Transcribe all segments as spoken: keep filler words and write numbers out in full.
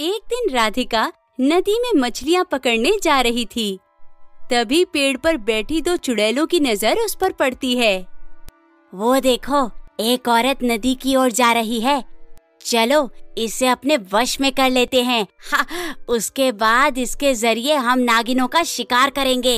एक दिन राधिका नदी में मछलियाँ पकड़ने जा रही थी। तभी पेड़ पर बैठी दो चुड़ैलों की नजर उस पर पड़ती है। वो देखो, एक औरत नदी की ओर जा रही है। चलो इसे अपने वश में कर लेते हैं। हा, उसके बाद इसके जरिए हम नागिनों का शिकार करेंगे।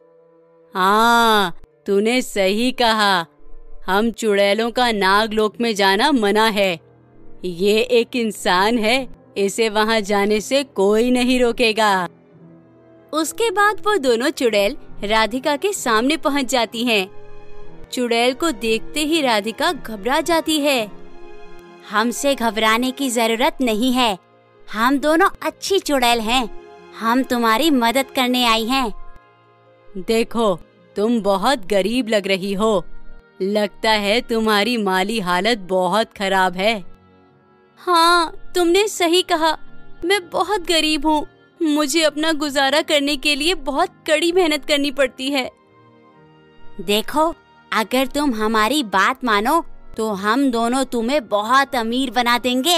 हाँ, तूने सही कहा। हम चुड़ैलों का नागलोक में जाना मना है। ये एक इंसान है, इसे वहाँ जाने से कोई नहीं रोकेगा। उसके बाद वो दोनों चुड़ैल राधिका के सामने पहुँच जाती हैं। चुड़ैल को देखते ही राधिका घबरा जाती है। हमसे घबराने की जरूरत नहीं है। हम दोनों अच्छी चुड़ैल हैं। हम तुम्हारी मदद करने आई हैं। देखो, तुम बहुत गरीब लग रही हो। लगता है तुम्हारी माली हालत बहुत खराब है। हाँ, तुमने सही कहा। मैं बहुत गरीब हूँ। मुझे अपना गुजारा करने के लिए बहुत कड़ी मेहनत करनी पड़ती है। देखो, अगर तुम हमारी बात मानो तो हम दोनों तुम्हें बहुत अमीर बना देंगे।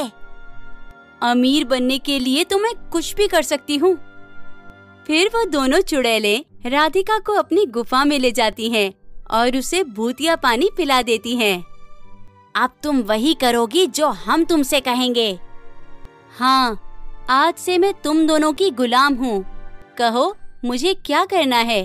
अमीर बनने के लिए तो मैं कुछ भी कर सकती हूँ। फिर वो दोनों चुड़ैलें राधिका को अपनी गुफा में ले जाती हैं और उसे भूतिया पानी पिला देती हैं। अब तुम वही करोगी जो हम तुमसे कहेंगे। हाँ, आज से मैं तुम दोनों की गुलाम हूँ। कहो, मुझे क्या करना है?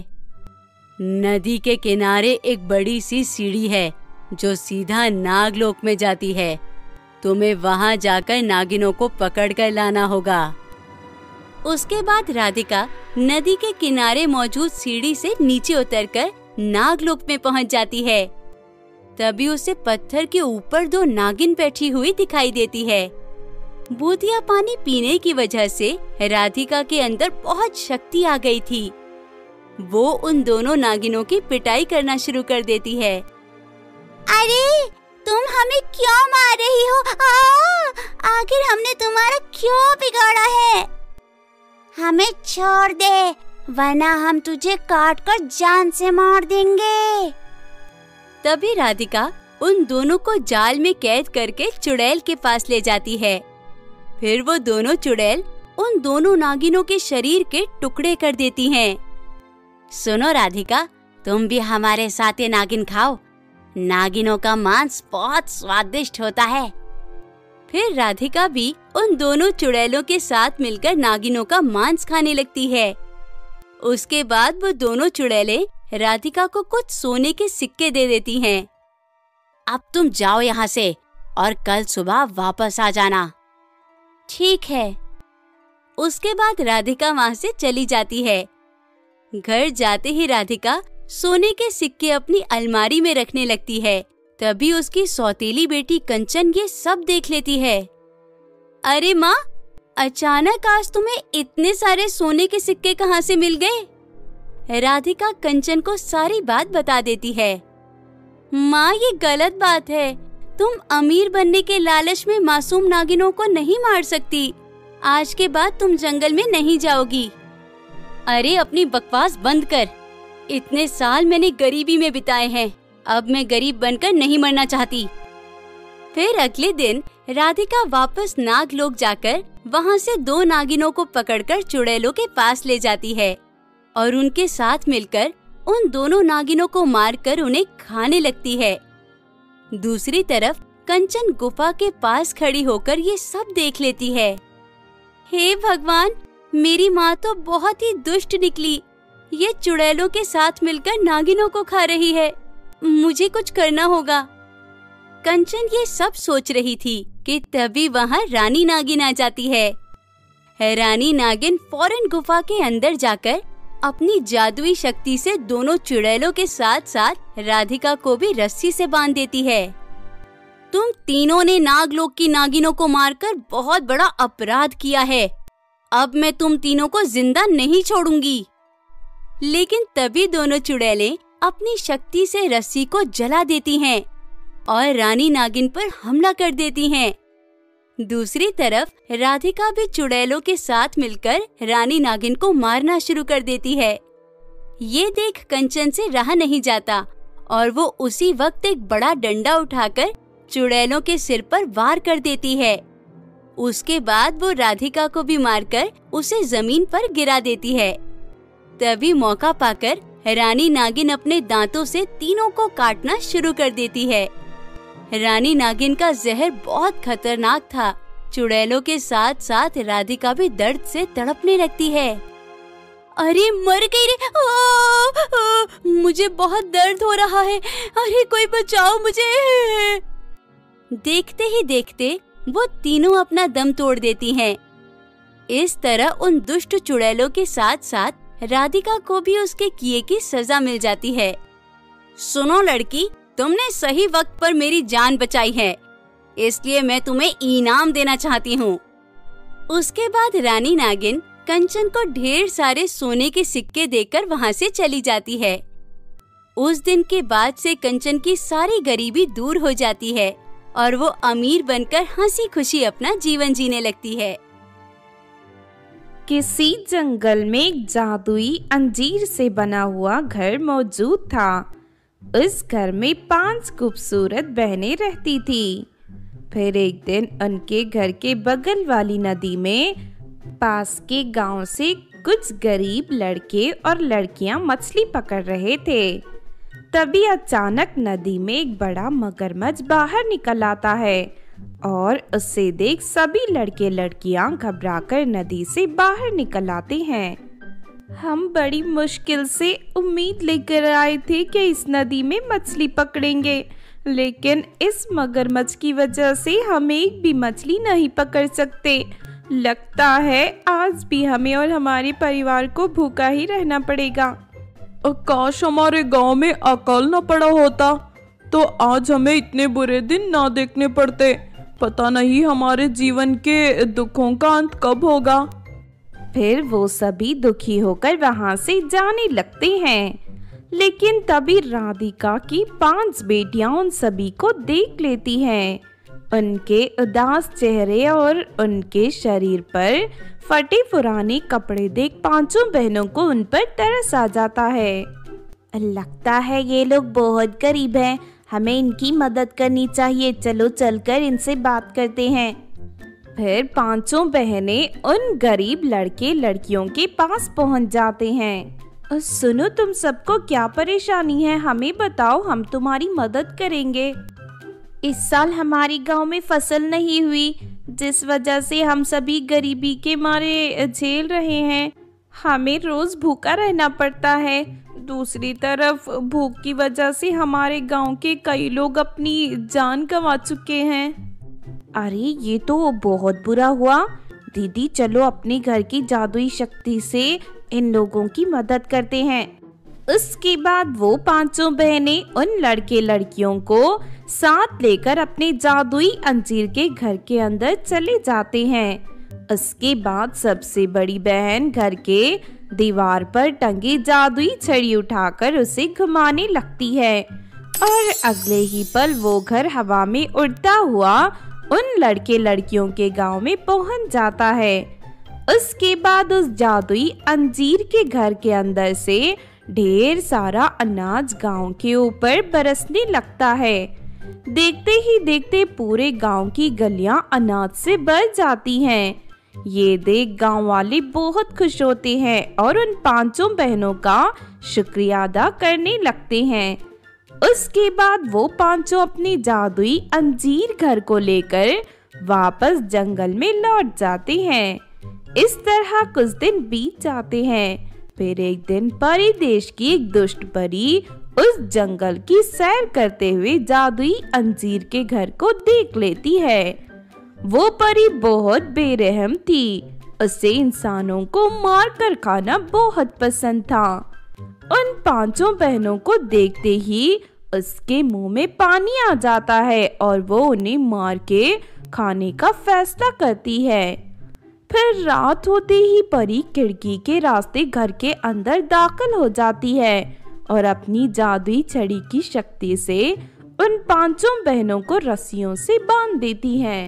नदी के किनारे एक बड़ी सी सीढ़ी है जो सीधा नागलोक में जाती है। तुम्हें वहाँ जाकर नागिनों को पकड़कर लाना होगा। उसके बाद राधिका नदी के किनारे मौजूद सीढ़ी से नीचे उतरकर नागलोक में पहुँच जाती है। तभी उसे पत्थर के ऊपर दो नागिन बैठी हुई दिखाई देती है। भूतिया पानी पीने की वजह से राधिका के अंदर बहुत शक्ति आ गई थी। वो उन दोनों नागिनों की पिटाई करना शुरू कर देती है। अरे, तुम हमें क्यों मार रही हो? आ, आखिर हमने तुम्हारा क्यों बिगाड़ा है? हमें छोड़ दे, वरना हम तुझे काट कर जान से मार देंगे। तभी राधिका उन दोनों को जाल में कैद करके चुड़ैल के पास ले जाती है। फिर वो दोनों चुड़ैल उन दोनों नागिनों के शरीर के टुकड़े कर देती हैं। सुनो राधिका, तुम भी हमारे साथ ये नागिन खाओ। नागिनों का मांस बहुत स्वादिष्ट होता है। फिर राधिका भी उन दोनों चुड़ैलों के साथ मिलकर नागिनों का मांस खाने लगती है। उसके बाद वो दोनों चुड़ैलें राधिका को कुछ सोने के सिक्के दे देती हैं। अब तुम जाओ यहाँ से और कल सुबह वापस आ जाना। ठीक है। उसके बाद राधिका वहाँ से चली जाती है। घर जाते ही राधिका सोने के सिक्के अपनी अलमारी में रखने लगती है। तभी उसकी सौतेली बेटी कंचन ये सब देख लेती है। अरे माँ, अचानक आज तुम्हें इतने सारे सोने के सिक्के कहाँ से मिल गए? राधिका कंचन को सारी बात बता देती है। माँ, ये गलत बात है। तुम अमीर बनने के लालच में मासूम नागिनों को नहीं मार सकती। आज के बाद तुम जंगल में नहीं जाओगी। अरे, अपनी बकवास बंद कर। इतने साल मैंने गरीबी में बिताए हैं। अब मैं गरीब बनकर नहीं मरना चाहती। फिर अगले दिन राधिका वापस नागलोक जाकर वहाँ से दो नागिनों को पकड़कर चुड़ैलों के पास ले जाती है और उनके साथ मिलकर उन दोनों नागिनों को मारकर उन्हें खाने लगती है। दूसरी तरफ कंचन गुफा के पास खड़ी होकर ये सब देख लेती है। हे भगवान, मेरी माँ तो बहुत ही दुष्ट निकली। ये चुड़ैलों के साथ मिलकर नागिनों को खा रही है। मुझे कुछ करना होगा। कंचन ये सब सोच रही थी कि तभी वहाँ रानी नागिन आ जाती है। रानी नागिन फौरन गुफा के अंदर जाकर अपनी जादुई शक्ति से दोनों चुड़ैलों के साथ साथ राधिका को भी रस्सी से बांध देती है। तुम तीनों ने नागलोक की नागिनों को मारकर बहुत बड़ा अपराध किया है। अब मैं तुम तीनों को जिंदा नहीं छोड़ूंगी। लेकिन तभी दोनों चुड़ैलें अपनी शक्ति से रस्सी को जला देती हैं और रानी नागिन पर हमला कर देती हैं। दूसरी तरफ राधिका भी चुड़ैलों के साथ मिलकर रानी नागिन को मारना शुरू कर देती है। ये देख कंचन से रहा नहीं जाता और वो उसी वक्त एक बड़ा डंडा उठाकर चुड़ैलों के सिर पर वार कर देती है। उसके बाद वो राधिका को भी मारकर उसे जमीन पर गिरा देती है। तभी मौका पाकर रानी नागिन अपने दांतों से तीनों को काटना शुरू कर देती है। रानी नागिन का जहर बहुत खतरनाक था। चुड़ैलों के साथ साथ राधिका भी दर्द से तड़पने लगती है। अरे मर गई रे, ओ, ओ, मुझे बहुत दर्द हो रहा है, अरे कोई बचाओ मुझे। देखते ही देखते वो तीनों अपना दम तोड़ देती हैं। इस तरह उन दुष्ट चुड़ैलों के साथ साथ राधिका को भी उसके किए की सजा मिल जाती है। सुनो लड़की, तुमने सही वक्त पर मेरी जान बचाई है, इसलिए मैं तुम्हें इनाम देना चाहती हूँ। उसके बाद रानी नागिन कंचन को ढेर सारे सोने के सिक्के देकर वहाँ से चली जाती है। उस दिन के बाद से कंचन की सारी गरीबी दूर हो जाती है और वो अमीर बनकर हंसी खुशी अपना जीवन जीने लगती है। किसी जंगल में एक जादुई अंजीर से बना हुआ घर मौजूद था। उस घर में पांच खूबसूरत बहनें रहती थी। फिर एक दिन उनके घर के बगल वाली नदी में पास के गांव से कुछ गरीब लड़के और लड़कियां मछली पकड़ रहे थे। तभी अचानक नदी में एक बड़ा मगरमच्छ बाहर निकल आता है और उसे देख सभी लड़के लड़कियां घबराकर नदी से बाहर निकल आते हैं। हम बड़ी मुश्किल से उम्मीद लेकर आए थे कि इस नदी में मछली पकड़ेंगे, लेकिन इस मगरमच्छ की वजह से हम एक भी मछली नहीं पकड़ सकते। लगता है आज भी हमें और हमारे परिवार को भूखा ही रहना पड़ेगा। काश हमारे गांव में अकाल न पड़ा होता तो आज हमें इतने बुरे दिन ना देखने पड़ते। पता नहीं हमारे जीवन के दुखों का अंत कब होगा। फिर वो सभी दुखी होकर वहाँ से जाने लगते हैं। लेकिन तभी राधिका की पांच बेटियां उन सभी को देख लेती हैं। उनके उदास चेहरे और उनके शरीर पर फटे पुराने कपड़े देख पांचों बहनों को उन पर तरस आ जाता है। लगता है ये लोग बहुत गरीब हैं, हमें इनकी मदद करनी चाहिए। चलो चलकर इनसे बात करते हैं। फिर पांचों बहनें उन गरीब लड़के लड़कियों के पास पहुंच जाते हैं। सुनो, तुम सबको क्या परेशानी है, हमें बताओ, हम तुम्हारी मदद करेंगे। इस साल हमारी गांव में फसल नहीं हुई, जिस वजह से हम सभी गरीबी के मारे झेल रहे हैं। हमें रोज भूखा रहना पड़ता है। दूसरी तरफ भूख की वजह से हमारे गांव के कई लोग अपनी जान गंवा चुके हैं। अरे ये तो बहुत बुरा हुआ। दीदी चलो अपने घर की जादुई शक्ति से इन लोगों की मदद करते हैं। उसके बाद वो पांचों बहनें उन लड़के लड़कियों को साथ लेकर अपने जादुई अंजीर के घर के अंदर चले जाते हैं। उसके बाद सबसे बड़ी बहन घर के दीवार पर टंगी जादुई छड़ी उठाकर उसे घुमाने लगती है और अगले ही पल वो घर हवा में उड़ता हुआ उन लड़के लड़कियों के गांव में पहुंच जाता है। उसके बाद उस जादुई अंजीर के घर के अंदर से ढेर सारा अनाज गांव के ऊपर बरसने लगता है। देखते ही देखते पूरे गांव की गलियां अनाज से भर जाती हैं। ये देख गांव वाले बहुत खुश होते हैं और उन पांचों बहनों का शुक्रिया अदा करने लगते हैं। उसके बाद वो पांचों अपनी जादुई अंजीर घर को लेकर वापस जंगल में लौट जाते हैं। इस तरह कुछ दिन बीत जाते हैं। फिर एक दिन परी देश की एक दुष्ट परी उस जंगल की सैर करते हुए जादुई अंजीर के घर को देख लेती है। वो परी बहुत बेरहम थी। उसे इंसानों को मार कर खाना बहुत पसंद था। उन पांचों बहनों को देखते ही उसके मुंह में पानी आ जाता है और वो उन्हें मार के खाने का फैसला करती है। फिर रात होते ही परी खिड़की के रास्ते घर के अंदर दाखिल हो जाती है और अपनी जादुई छड़ी की शक्ति से उन पांचों बहनों को रस्सियों से बांध देती है।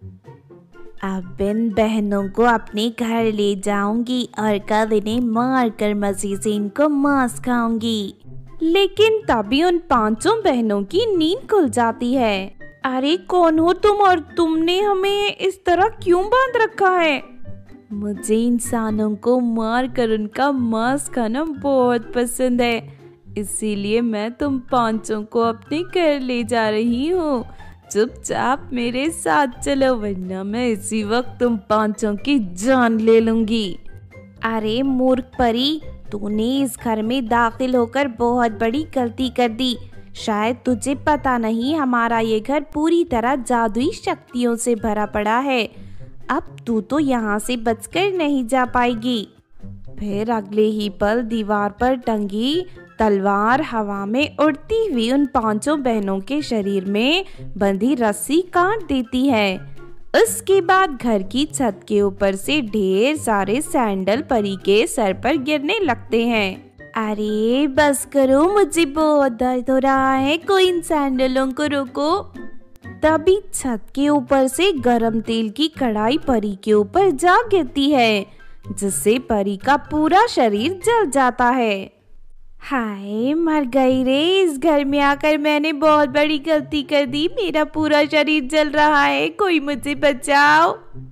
अब इन बहनों को अपने घर ले जाऊंगी और कल इन्हें मार कर मजे से इनको मांस खाऊंगी। लेकिन तभी उन पांचों बहनों की नींद खुल जाती है। अरे कौन हो तुम और तुमने हमें इस तरह क्यों बांध रखा है? मुझे इंसानों को मार कर उनका मांस खाना बहुत पसंद है, इसीलिए मैं तुम पांचों को अपने घर ले जा रही हूँ। चुपचाप मेरे साथ चलो, वरना मैं इसी वक्त तुम पांचों की जान ले लूंगी। अरे मूर्ख परी, तूने इस घर में दाखिल होकर बहुत बड़ी गलती कर दी। शायद तुझे पता नहीं, हमारा ये घर पूरी तरह जादुई शक्तियों से भरा पड़ा है। अब तू तो यहाँ से बचकर नहीं जा पाएगी। फिर अगले ही पल दीवार पर टंगी तलवार हवा में उड़ती हुई उन पांचों बहनों के शरीर में बंधी रस्सी काट देती है। उसके बाद घर की छत के ऊपर से ढेर सारे सैंडल परी के सर पर गिरने लगते हैं। अरे बस करो, मुझे बहुत दर्द हो रहा है, कोई इन सैंडलों को रोको। तभी छत के ऊपर से गरम तेल की कढ़ाई परी के ऊपर जा गिरती है, जिससे परी का पूरा शरीर जल जाता है। हाय मर गई रे, इस घर में आकर मैंने बहुत बड़ी गलती कर दी, मेरा पूरा शरीर जल रहा है, कोई मुझे बचाओ।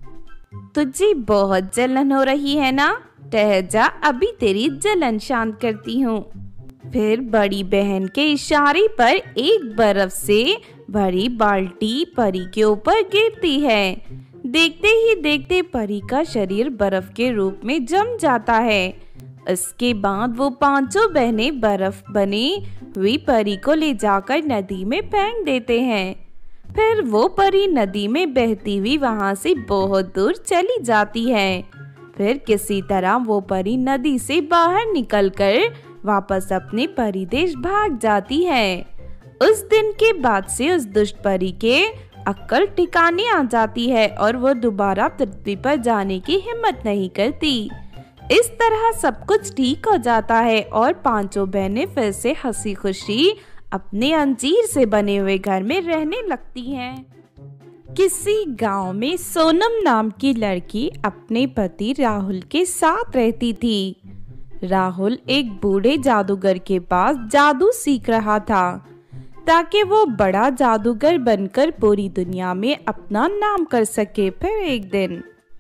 तुझे बहुत जलन हो रही है ना? ठहर जा, अभी तेरी जलन शांत करती हूँ। फिर बड़ी बहन के इशारे पर एक बर्फ से भरी बाल्टी परी के ऊपर गिरती है। देखते ही देखते परी का शरीर बर्फ के रूप में जम जाता है। इसके बाद वो पांचों बहनें बर्फ बनी हुई परी को ले जाकर नदी में फेंक देते हैं। फिर वो परी नदी में बहती हुई वहां से बहुत दूर चली जाती है। फिर किसी तरह वो परी नदी से बाहर निकलकर वापस अपने परिदेश भाग जाती है। उस दिन के बाद से उस दुष्ट परी के अक्ल ठिकाने आ जाती है और वो दोबारा पृथ्वी पर जाने की हिम्मत नहीं करती। इस तरह सब कुछ ठीक हो जाता है और पांचों बहनें फिर से हंसी खुशी अपने अंजीर से बने हुए घर में रहने लगती हैं। किसी गांव में सोनम नाम की लड़की अपने पति राहुल के साथ रहती थी। राहुल एक बूढ़े जादूगर के पास जादू सीख रहा था ताकि वो बड़ा जादूगर बनकर पूरी दुनिया में अपना नाम कर सके। फिर एक दिन,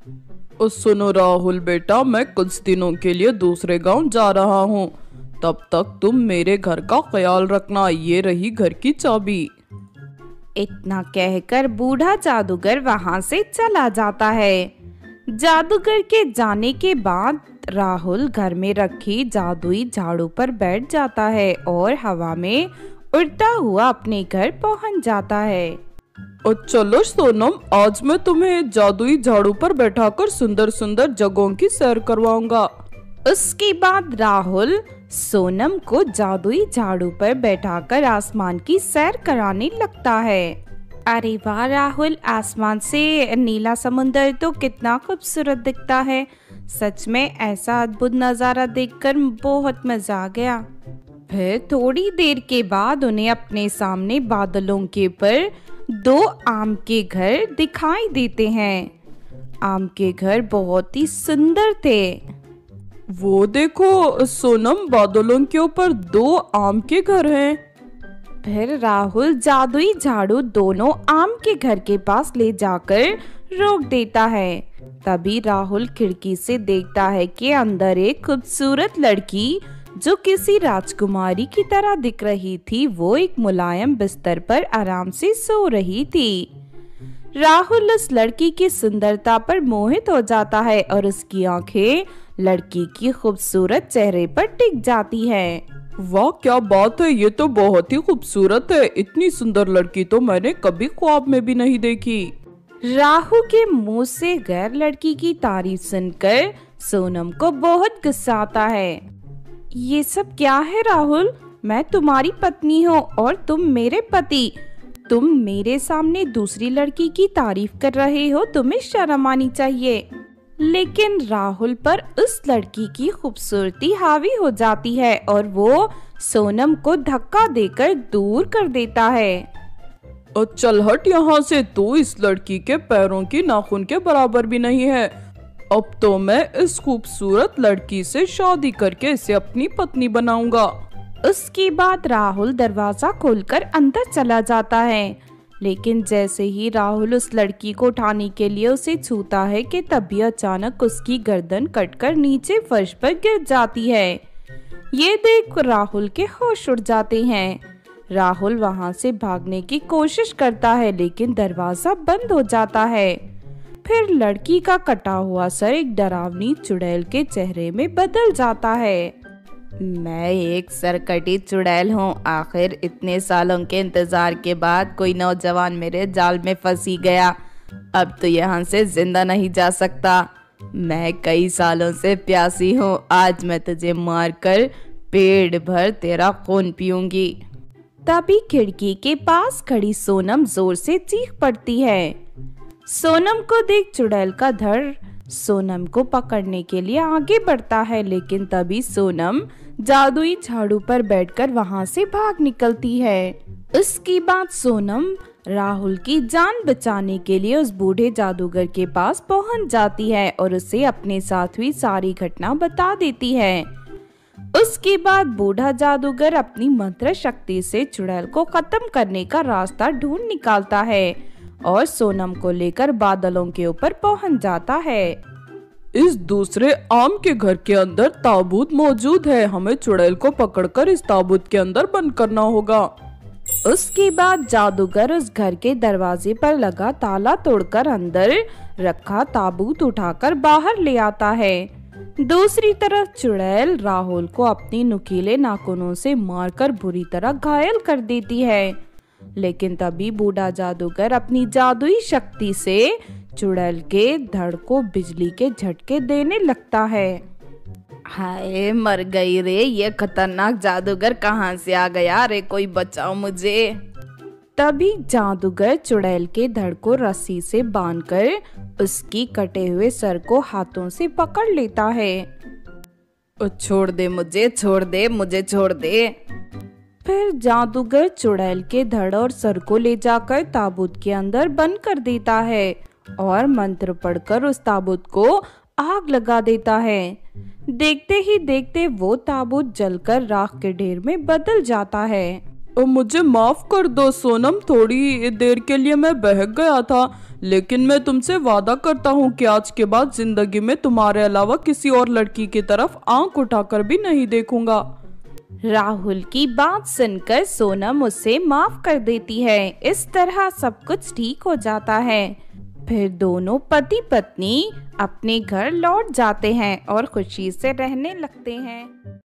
सुनो राहुल बेटा, मैं कुछ दिनों के लिए दूसरे गांव जा रहा हूँ, तब तक तुम मेरे घर का ख्याल रखना, ये रही घर की चाबी। इतना कहकर बूढ़ा जादूगर वहां से चला जाता है। जादूगर के जाने के बाद राहुल घर में रखी जादुई झाड़ू पर बैठ जाता है और हवा में उड़ता हुआ अपने घर पहुंच जाता है। और चलो सोनम, आज मैं तुम्हें जादुई झाड़ू पर बैठाकर सुंदर सुंदर जगहों की सैर करवाऊंगा। उसके बाद राहुल सोनम को जादुई झाड़ू पर बैठाकर आसमान की सैर कराने लगता है। अरे वाह राहुल, आसमान से नीला समुंदर तो कितना खूबसूरत दिखता है। सच में ऐसा अद्भुत नजारा देखकर बहुत मजा आ गया। फिर थोड़ी देर के बाद उन्हें अपने सामने बादलों के ऊपर दो आम के घर दिखाई देते हैं। आम के घर बहुत ही सुंदर थे। वो देखो सोनम, बादलों के ऊपर दो आम के घर हैं। फिर राहुल जादुई झाड़ू दोनों आम के घर के पास ले जाकर रोक देता है। तभी राहुल खिड़की से देखता है कि अंदर एक खूबसूरत लड़की जो किसी राजकुमारी की तरह दिख रही थी, वो एक मुलायम बिस्तर पर आराम से सो रही थी। राहुल उस लड़की की सुंदरता पर मोहित हो जाता है और उसकी आंखें लड़की की खूबसूरत चेहरे पर टिक जाती हैं। वाह क्या बात है, ये तो बहुत ही खूबसूरत है। इतनी सुंदर लड़की तो मैंने कभी ख्वाब में भी नहीं देखी। राहुल के मुंह से गैर लड़की की तारीफ सुनकर सोनम को बहुत गुस्सा आता है। ये सब क्या है राहुल? मैं तुम्हारी पत्नी हूँ और तुम मेरे पति। तुम मेरे सामने दूसरी लड़की की तारीफ कर रहे हो, तुम्हें शर्म आनी चाहिए। लेकिन राहुल पर उस लड़की की खूबसूरती हावी हो जाती है और वो सोनम को धक्का देकर दूर कर देता है। और चल हट यहाँ से, तू इस लड़की के पैरों की नाखून के बराबर भी नहीं है। अब तो मैं इस खूबसूरत लड़की से शादी करके इसे अपनी पत्नी बनाऊंगा। उसके बाद राहुल दरवाजा खोलकर अंदर चला जाता है। लेकिन जैसे ही राहुल उस लड़की को उठाने के लिए उसे छूता है कि तभी अचानक उसकी गर्दन कटकर नीचे फर्श पर गिर जाती है। ये देख राहुल के होश उड़ जाते हैं। राहुल वहां से भागने की कोशिश करता है लेकिन दरवाजा बंद हो जाता है। फिर लड़की का कटा हुआ सर एक डरावनी चुड़ैल के चेहरे में बदल जाता है। मैं एक सरकटी चुड़ैल हूँ। आखिर इतने सालों के इंतजार के बाद कोई नौजवान मेरे जाल में फंसी गया। अब तो यहाँ से जिंदा नहीं जा सकता। मैं कई सालों से प्यासी हूँ। आज मैं तुझे मारकर पेट भर तेरा खून पीऊंगी। तभी खिड़की के पास खड़ी सोनम जोर से चीख पड़ती है। सोनम को देख चुड़ैल का धड़ सोनम को पकड़ने के लिए आगे बढ़ता है, लेकिन तभी सोनम जादुई झाड़ू पर बैठकर वहां से भाग निकलती है। उसके बाद सोनम राहुल की जान बचाने के लिए उस बूढ़े जादूगर के पास पहुंच जाती है और उसे अपने साथ हुई सारी घटना बता देती है। उसके बाद बूढ़ा जादूगर अपनी मंत्र शक्ति से चुड़ैल को खत्म करने का रास्ता ढूंढ निकालता है और सोनम को लेकर बादलों के ऊपर पहुंच जाता है। इस दूसरे आम के घर के अंदर ताबूत मौजूद है। हमें चुड़ैल को पकड़कर इस ताबूत के अंदर बंद करना होगा। उसके बाद जादूगर उस घर के दरवाजे पर लगा ताला तोड़कर अंदर रखा ताबूत उठाकर बाहर ले आता है। दूसरी तरफ चुड़ैल राहुल को अपनी नुकीले नाखूनों से मारकर बुरी तरह घायल कर देती है, लेकिन तभी बूढ़ा जादूगर अपनी जादुई शक्ति से चुड़ैल के धड़ को बिजली के झटके देने लगता है। हाय मर गई रे, ये खतरनाक जादूगर कहाँ से आ गया रे, कोई बचाओ मुझे। तभी जादूगर चुड़ैल के धड़ को रस्सी से बांधकर उसकी कटे हुए सर को हाथों से पकड़ लेता है। छोड़ दे मुझे, छोड़ दे मुझे, छोड़ दे। फिर जादूगर चुड़ैल के धड़ और सर को ले जाकर ताबूत के अंदर बंद कर देता है और मंत्र पढ़कर उस ताबूत को आग लगा देता है। देखते ही देखते वो ताबूत जलकर राख के ढेर में बदल जाता है। और मुझे माफ कर दो सोनम, थोड़ी देर के लिए मैं बहक गया था, लेकिन मैं तुमसे वादा करता हूँ कि आज के बाद जिंदगी में तुम्हारे अलावा किसी और लड़की की तरफ आंख उठाकर भी नहीं देखूंगा। राहुल की बात सुनकर सोनम उसे माफ कर देती है। इस तरह सब कुछ ठीक हो जाता है। फिर दोनों पति पत्नी अपने घर लौट जाते हैं और खुशी से रहने लगते हैं।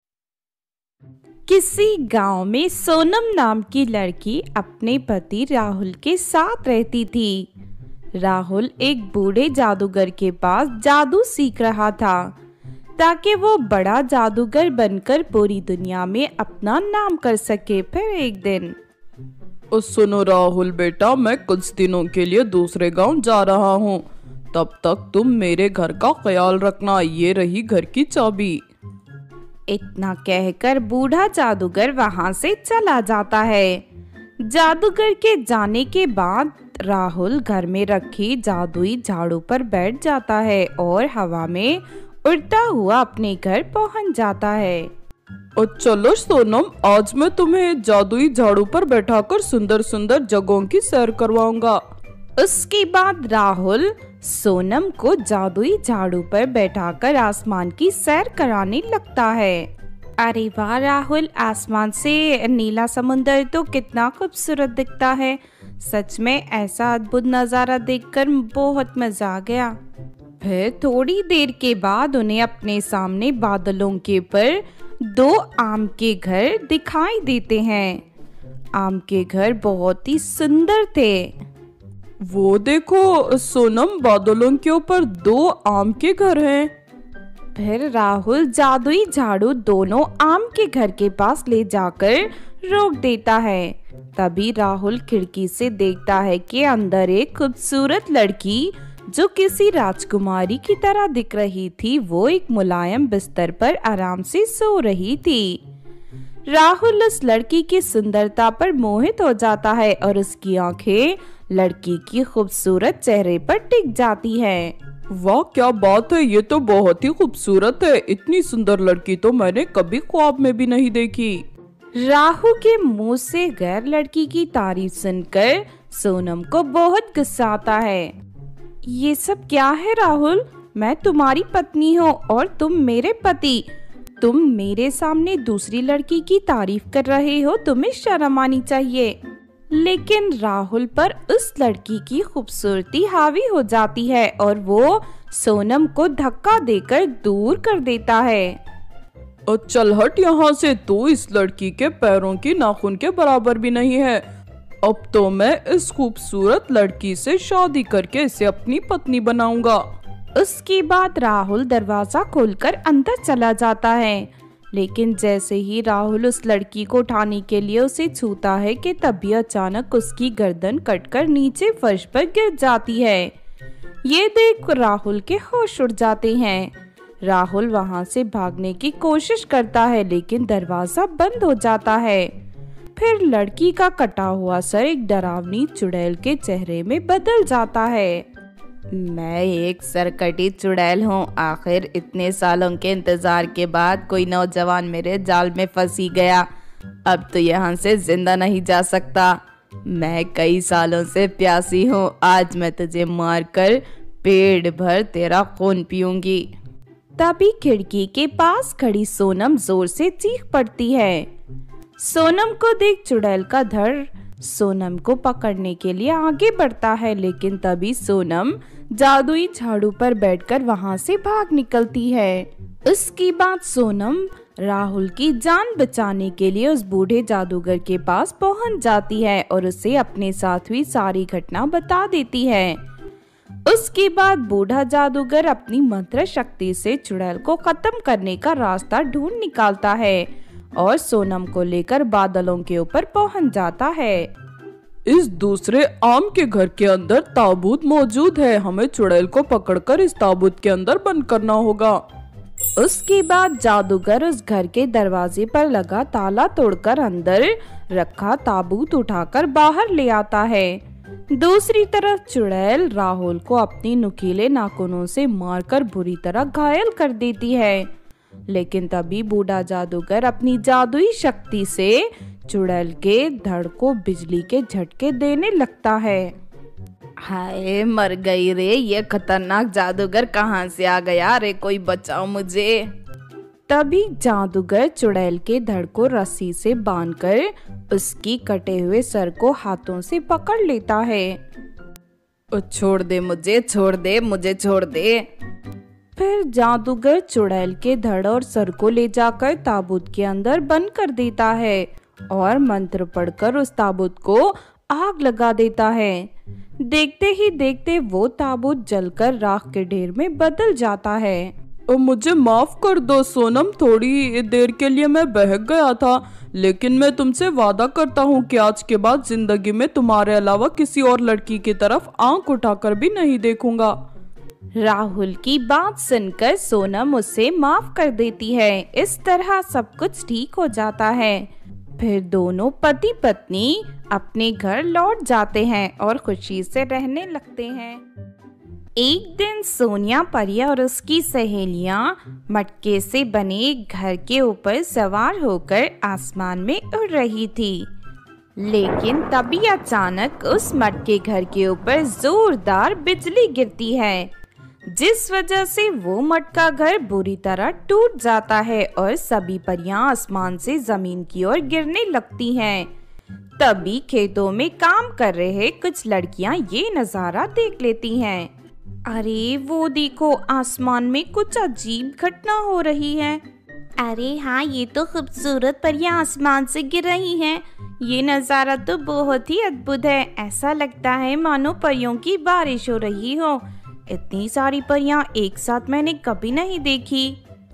किसी गांव में सोनम नाम की लड़की अपने पति राहुल के साथ रहती थी। राहुल एक बूढ़े जादूगर के पास जादू सीख रहा था ताकि वो बड़ा जादूगर बनकर पूरी दुनिया में अपना नाम कर सके। फिर एक दिन, सुनो राहुल बेटा, मैं कुछ दिनों के लिए दूसरे गांव जा रहा हूँ, तब तक तुम मेरे घर का ख्याल रखना। ये रही घर की चाबी। इतना कहकर बूढ़ा जादूगर वहां से चला जाता है। जादूगर के जाने के बाद राहुल घर में रखी जादुई झाड़ू पर बैठ जाता है और हवा में उड़ता हुआ अपने घर पहुंच जाता है। और चलो सोनम, आज मैं तुम्हें जादुई झाड़ू पर बैठाकर सुंदर सुंदर जगहों की सैर करवाऊंगा। उसके बाद राहुल सोनम को जादुई झाड़ू पर बैठाकर आसमान की सैर कराने लगता है। अरे वाह राहुल, आसमान से नीला समुंदर तो कितना खूबसूरत दिखता है। सच में ऐसा अद्भुत नज़ारा देखकर बहुत मजा आ गया। फिर थोड़ी देर के बाद उन्हें अपने सामने बादलों के ऊपर दो आम के घर दिखाई देते हैं। आम के घर बहुत ही सुंदर थे। वो देखो सोनम, बादलों के ऊपर दो आम के घर हैं। फिर राहुल जादुई झाड़ू दोनों आम के घर के पास ले जाकर रोक देता है। तभी राहुल खिड़की से देखता है कि अंदर एक खूबसूरत लड़की जो किसी राजकुमारी की तरह दिख रही थी, वो एक मुलायम बिस्तर पर आराम से सो रही थी। राहुल उस लड़की की सुंदरता पर मोहित हो जाता है और उसकी आंखें लड़की की खूबसूरत चेहरे पर टिक जाती हैं। वाह क्या बात है, ये तो बहुत ही खूबसूरत है। इतनी सुंदर लड़की तो मैंने कभी ख्वाब में भी नहीं देखी। राहु के मुंह से गैर लड़की की तारीफ सुनकर सोनम को बहुत गुस्सा आता है। ये सब क्या है राहुल? मैं तुम्हारी पत्नी हूँ और तुम मेरे पति। तुम मेरे सामने दूसरी लड़की की तारीफ कर रहे हो, तुम्हें शर्म आनी चाहिए। लेकिन राहुल पर उस लड़की की खूबसूरती हावी हो जाती है और वो सोनम को धक्का देकर दूर कर देता है। और चल हट यहाँ से, तू इस लड़की के पैरों की नाखून के बराबर भी नहीं है। अब तो मैं इस खूबसूरत लड़की से शादी करके इसे अपनी पत्नी बनाऊंगा। उसके बाद राहुल दरवाजा खोलकर अंदर चला जाता है। लेकिन जैसे ही राहुल उस लड़की को उठाने के लिए उसे छूता है कि तभी अचानक उसकी गर्दन कटकर नीचे फर्श पर गिर जाती है। ये देख राहुल के होश उड़ जाते हैं। राहुल वहां से भागने की कोशिश करता है लेकिन दरवाजा बंद हो जाता है। फिर लड़की का कटा हुआ सर एक डरावनी चुड़ैल के चेहरे में बदल जाता है। मैं एक सरकटी चुड़ैल हूँ। आखिर इतने सालों के इंतजार के बाद कोई नौजवान मेरे जाल में फंसी गया। अब तो यहाँ से जिंदा नहीं जा सकता। मैं कई सालों से प्यासी हूँ। आज मैं तुझे मारकर पेट भर तेरा खून पीऊंगी। तभी खिड़की के पास खड़ी सोनम जोर से चीख पड़ती है। सोनम को देख चुड़ैल का धड़ सोनम को पकड़ने के लिए आगे बढ़ता है, लेकिन तभी सोनम जादुई झाड़ू पर बैठकर वहां से भाग निकलती है। उसके बाद सोनम राहुल की जान बचाने के लिए उस बूढ़े जादूगर के पास पहुंच जाती है और उसे अपने साथ हुई सारी घटना बता देती है। उसके बाद बूढ़ा जादूगर अपनी मंत्र शक्ति से चुड़ैल को खत्म करने का रास्ता ढूंढ निकालता है और सोनम को लेकर बादलों के ऊपर पहुंच जाता है। इस दूसरे आम के घर के अंदर ताबूत मौजूद है। हमें चुड़ैल को पकड़कर इस ताबूत के अंदर बंद करना होगा। उसके बाद जादूगर उस घर के दरवाजे पर लगा ताला तोड़कर अंदर रखा ताबूत उठाकर बाहर ले आता है। दूसरी तरफ चुड़ैल राहुल को अपनी नुकीले नाखूनों से मारकर बुरी तरह घायल कर देती है। लेकिन तभी बूढ़ा जादूगर अपनी जादुई शक्ति से चुड़ैल के धड़ को बिजली के झटके देने लगता है। हाय मर गई रे, ये खतरनाक जादूगर कहाँ से आ गया? रे कोई बचाओ मुझे। तभी जादूगर चुड़ैल के धड़ को रस्सी से बांधकर उसकी कटे हुए सर को हाथों से पकड़ लेता है। छोड़ दे मुझे, छोड़ दे मुझे, छोड़ दे। फिर जादूगर चुड़ैल के धड़ और सर को ले जाकर ताबूत के अंदर बंद कर देता है और मंत्र पढ़कर उस ताबूत को आग लगा देता है। देखते ही देखते वो ताबूत जलकर राख के ढेर में बदल जाता है। और मुझे माफ कर दो सोनम, थोड़ी देर के लिए मैं बहक गया था, लेकिन मैं तुमसे वादा करता हूँ कि आज के बाद जिंदगी में तुम्हारे अलावा किसी और लड़की की तरफ आंख उठाकर भी नहीं देखूंगा। राहुल की बात सुनकर सोनम उसे माफ कर देती है। इस तरह सब कुछ ठीक हो जाता है। फिर दोनों पति पत्नी अपने घर लौट जाते हैं और खुशी से रहने लगते हैं। एक दिन सोनिया परिया और उसकी सहेलियां मटके से बने एक घर के ऊपर सवार होकर आसमान में उड़ रही थी। लेकिन तभी अचानक उस मटके घर के ऊपर जोरदार बिजली गिरती है, जिस वजह से वो मटका घर बुरी तरह टूट जाता है और सभी परियां आसमान से जमीन की ओर गिरने लगती हैं। तभी खेतों में काम कर रहे कुछ लड़कियां ये नजारा देख लेती हैं। अरे वो देखो, आसमान में कुछ अजीब घटना हो रही है। अरे हाँ, ये तो खूबसूरत परियां आसमान से गिर रही हैं। ये नज़ारा तो बहुत ही अद्भुत है। ऐसा लगता है मानो परियों की बारिश हो रही हो। इतनी सारी परियां एक साथ मैंने कभी नहीं देखी।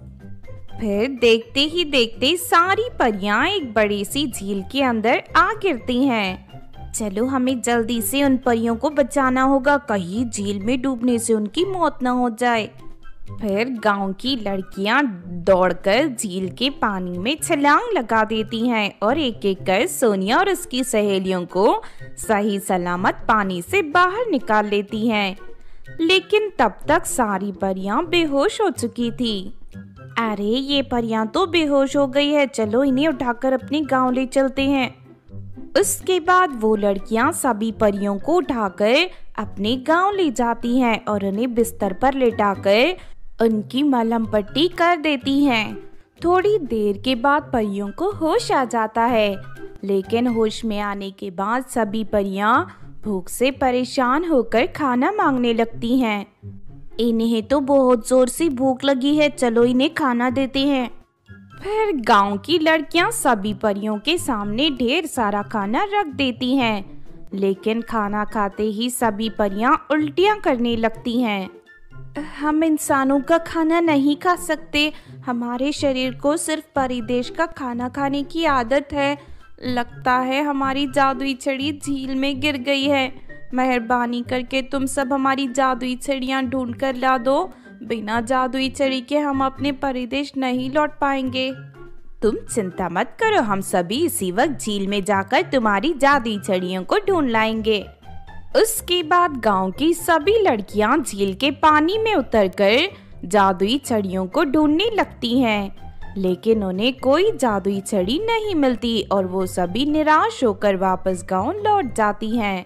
फिर देखते ही देखते सारी परियां एक बड़ी सी झील के अंदर आ गिरती हैं। चलो हमें जल्दी से उन परियों को बचाना होगा, कहीं झील में डूबने से उनकी मौत न हो जाए। फिर गांव की लड़कियां दौड़कर झील के पानी में छलांग लगा देती हैं और एक एक कर सोनिया और उसकी सहेलियों को सही सलामत पानी से बाहर निकाल लेती हैं। लेकिन तब तक सारी परियां बेहोश हो चुकी थी। अरे ये परियां तो बेहोश हो गई है, चलो इन्हें उठाकर अपने गांव ले चलते हैं। उसके बाद वो लड़कियां सभी परियों को उठाकर अपने गांव ले जाती हैं और उन्हें बिस्तर पर लेटाकर उनकी मलहम पट्टी कर देती हैं। थोड़ी देर के बाद परियों को होश आ जाता है, लेकिन होश में आने के बाद सभी परियां भूख से परेशान होकर खाना मांगने लगती हैं। इन्हें तो बहुत जोर से भूख लगी है, चलो इन्हें खाना देते हैं। फिर गांव की लड़कियां सभी परियों के सामने ढेर सारा खाना रख देती हैं, लेकिन खाना खाते ही सभी परियां उल्टियां करने लगती हैं। हम इंसानों का खाना नहीं खा सकते, हमारे शरीर को सिर्फ परिदेश का खाना खाने की आदत है। लगता है हमारी जादुई छड़ी झील में गिर गई है। मेहरबानी करके तुम सब हमारी जादुई छड़ियाँ ढूंढ कर ला दो। बिना जादुई छड़ी के हम अपने परिदेश नहीं लौट पाएंगे। तुम चिंता मत करो, हम सभी इसी वक्त झील में जाकर तुम्हारी जादुई छड़ियों को ढूंढ लाएंगे। उसके बाद गांव की सभी लड़कियां झील के पानी में उतरकर जादुई छड़ियों को ढूंढने लगती हैं, लेकिन उन्हें कोई जादुई छड़ी नहीं मिलती और वो सभी निराश होकर वापस गांव लौट जाती हैं।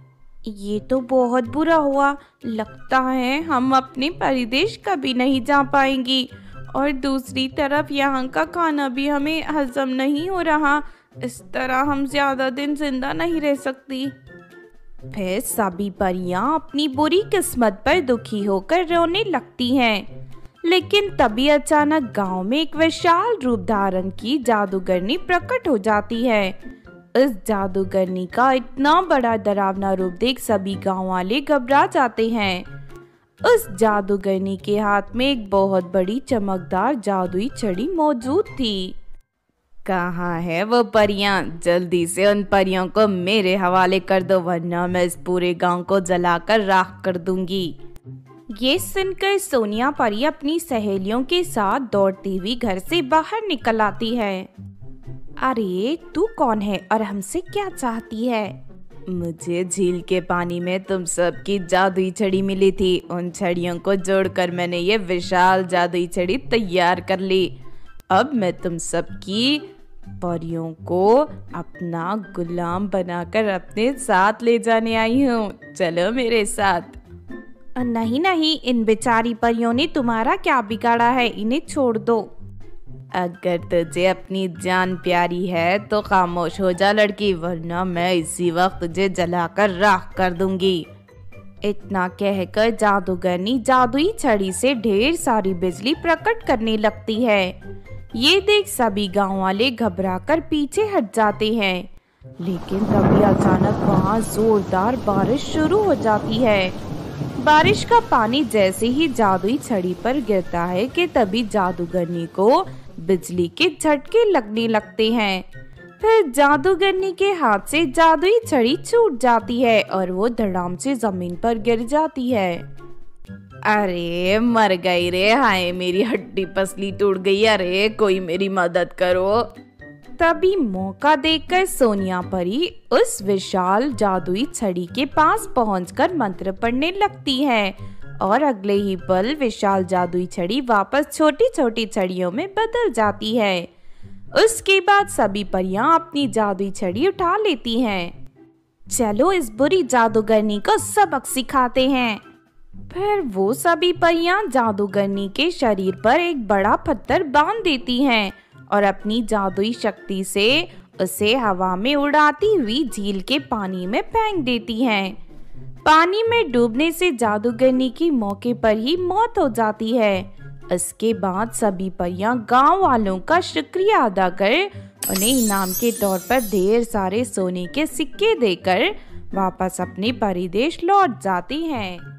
ये तो बहुत बुरा हुआ, लगता है हम अपने परिदेश कभी नहीं जा पाएंगी और दूसरी तरफ यहाँ का खाना भी हमें हजम नहीं हो रहा। इस तरह हम ज्यादा दिन जिंदा नहीं रह सकती। फिर सभी परियां अपनी बुरी किस्मत पर दुखी होकर रोने लगती हैं। लेकिन तभी अचानक गांव में एक विशाल रूप धारण की जादूगरनी प्रकट हो जाती है। इस जादूगरनी का इतना बड़ा डरावना रूप देख सभी गांव वाले घबरा जाते हैं। उस जादूगरनी के हाथ में एक बहुत बड़ी चमकदार जादुई छड़ी मौजूद थी। कहाँ है वो परियां? जल्दी से उन परियों को मेरे हवाले कर दो, वरना मैं इस पूरे गांव को जलाकर राख कर दूंगी। ये सुनकर सोनिया परी अपनी सहेलियों के साथ दौड़ती हुई घर से बाहर निकल आती है। अरे तू कौन है और हमसे क्या चाहती है? मुझे झील के पानी में तुम सबकी जादुई छड़ी मिली थी। उन छड़ियों को जोड़कर मैंने ये विशाल जादुई छड़ी तैयार कर ली। अब मैं तुम सबकी परियों को अपना गुलाम बनाकर अपने साथ ले जाने आई हूँ। चलो मेरे साथ। नहीं नहीं, इन बेचारी परियों ने तुम्हारा क्या बिगाड़ा है, इन्हें छोड़ दो। अगर तुझे अपनी जान प्यारी है तो खामोश हो जा लड़की, वरना मैं इसी वक्त तुझे जलाकर राख कर दूंगी। इतना कहकर जादूगरनी जादुई छड़ी से ढेर सारी बिजली प्रकट करने लगती है। ये देख सभी गांव वाले घबराकर पीछे हट जाते हैं, लेकिन तभी अचानक वहाँ जोरदार बारिश शुरू हो जाती है। बारिश का पानी जैसे ही जादुई छड़ी पर गिरता है कि तभी जादूगरनी को बिजली के झटके लगने लगते हैं। फिर जादूगरनी के हाथ से जादुई छड़ी छूट जाती है और वो धड़ाम से जमीन पर गिर जाती है। अरे मर गई रे, हाय मेरी हड्डी पसली टूट गई। अरे कोई मेरी मदद करो। तभी मौका देखकर सोनिया परी उस विशाल जादुई छड़ी के पास पहुंचकर मंत्र पढ़ने लगती है और अगले ही पल विशाल जादुई छड़ी वापस छोटी छोटी छड़ियों में बदल जाती है। उसके बाद सभी परियां अपनी जादुई छड़ी उठा लेती हैं। चलो इस बुरी जादूगरनी को सबक सिखाते हैं। फिर वो सभी परियां जादूगरनी के शरीर पर एक बड़ा पत्थर बांध देती हैं और अपनी जादुई शक्ति से उसे हवा में उड़ाती हुई झील के पानी में फेंक देती हैं। पानी में डूबने से जादूगरनी की मौके पर ही मौत हो जाती है। इसके बाद सभी परियां गांव वालों का शुक्रिया अदा कर उन्हें इनाम के तौर पर ढेर सारे सोने के सिक्के देकर वापस अपने परिदेश लौट जाती हैं।